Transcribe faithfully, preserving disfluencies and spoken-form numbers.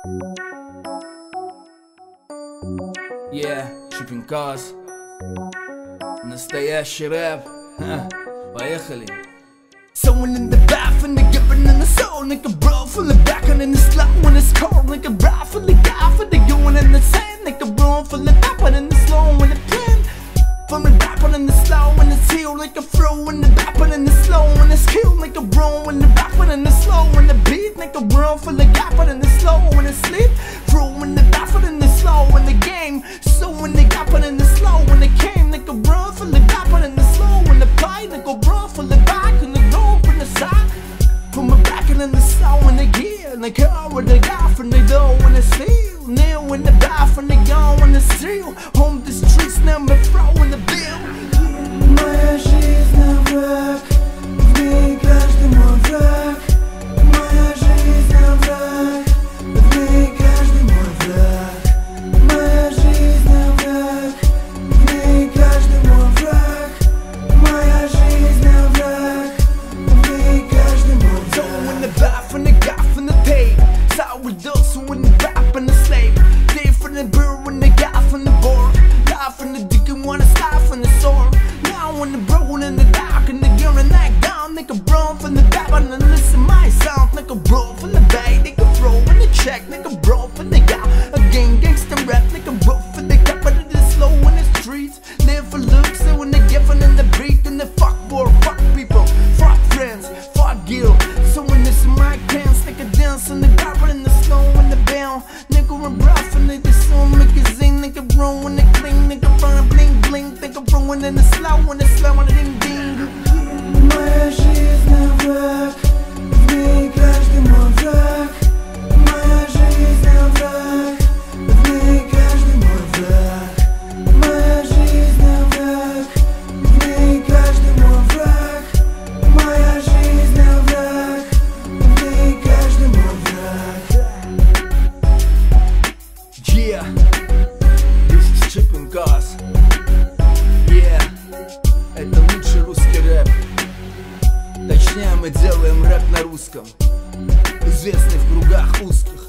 Yeah, Shipping Cars. Настоящий рэп. Ха, поехали. Someone in the bath and they're giving in the soul. Nigga bro, full of back and in the slow when it's cold. Nigga bro, full of guy for the going in the sand. Nigga bro, full of back and in the slow when it plan. From the back and in the slow when it's heel. Like a throw in the back and in the slow when it's kill. Nigga bro, in the back and in the slow when the beat. Nigga bro, full of gap and in the slow when it's sleep. Throw in the back and in the slow in the game. So when they got in the slow when it came. Nigga bro, full of gap and in the slow when the play. Nigga bro, full of back and the from the back and in the slow when they gear and they car with the guy from the door when they steal. Near when the bath and they gone when they steal. Home the streets never throw in the bill. Моя жизнь на враг, в ней каждый мой враг. Моя жизнь на враг, в ней каждый мой враг. Моя жизнь на враг, в ней каждый мой враг. Моя жизнь на враг, в ней каждый мой враг. So when the bath and the gaff and the tape. So with those who in the rap and the slave. Day from the bird when the gaff and the board. Laugh and the dick and wanna staff and the sword. Now when the bro in the dark and the gear and that down. Nigga bro from the back and listen my sound. Nigga bro from the bay. Nigga bro in the check. Nigga bro from the guy. Again gangsta rap. Nigga bro for the gap but it is slow in the streets. Live for looks and when they giving in the beat. And the fuck war, fuck people, fuck friends, fuck guilt. So when this my pants, nigga dance in the gap in the snow in the bell. Nigga run rough and they just so magazine. Nigga bro when they clean, nigga run bling bling. Nigga bro when in the slow when the slow when the ding ding. Моя жизнь на враг, в ней каждый мой враг. Моя жизнь на враг, в ней каждый мой враг. Моя жизнь на враг, в ней каждый мой враг. Моя жизнь на враг, в ней каждый мой враг. Yeah, this is Shipping Cars. Yeah, это лучший русский рэп. Точнее, мы делаем рэп на русском, известный в кругах узких.